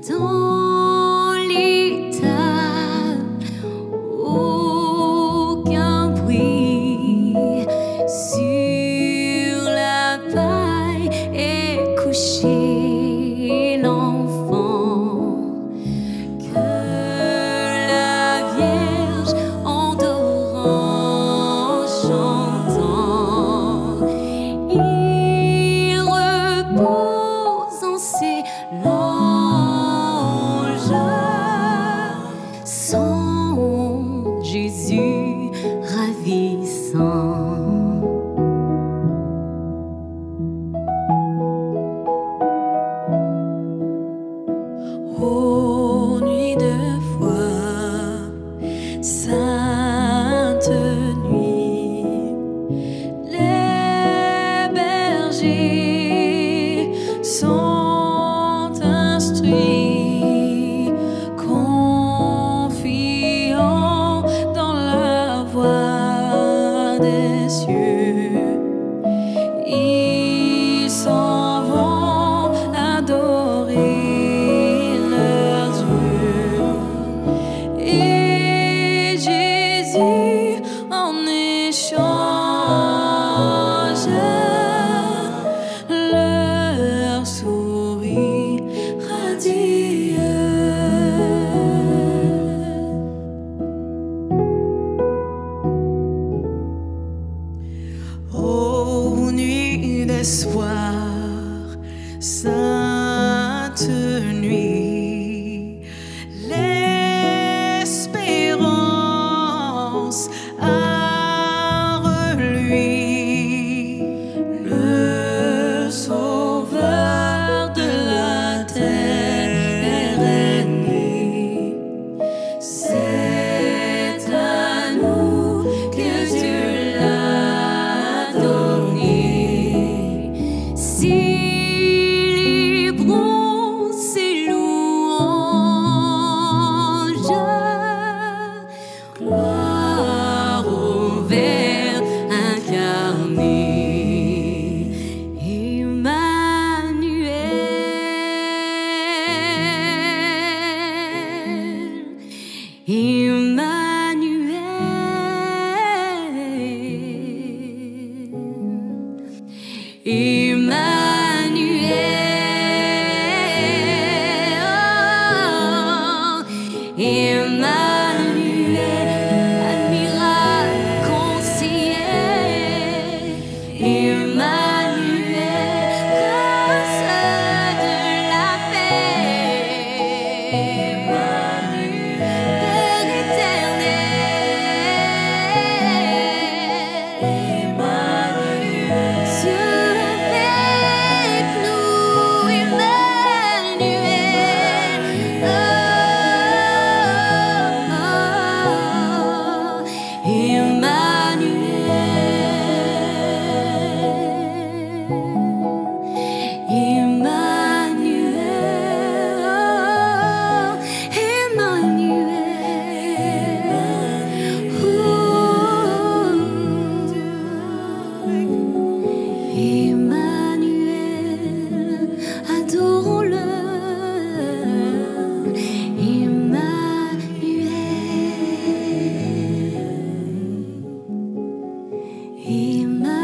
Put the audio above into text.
Dans l'étable, aucun bruit. Sur la paille est couché l'enfant que la Vierge endort en chantant. Il repose en ses langes, son Jésus ravissant. Ô nuit de foi, sainte nuit, les bergers sont instruits, confiants dans la voie des cieux. Ils s'en vont adorer leur Dieu. Et Jésus en échange leur sourit radieux. Ô nuit d'espoir, sainte nuit, l'espérance a reluit, le sauveur de la terre est né. C'est à nous que Dieu l'a donné. Célébrons ses louanges, gloire au Verbe incarné, Emmanuel, Emmanuel, admirable conseiller, Emmanuel, prince de la paix, Emmanuel, Père éternel, Emmanuel, Dieu avec nous, Emmanuel, Emmanuel, adorons-le, Emmanuel.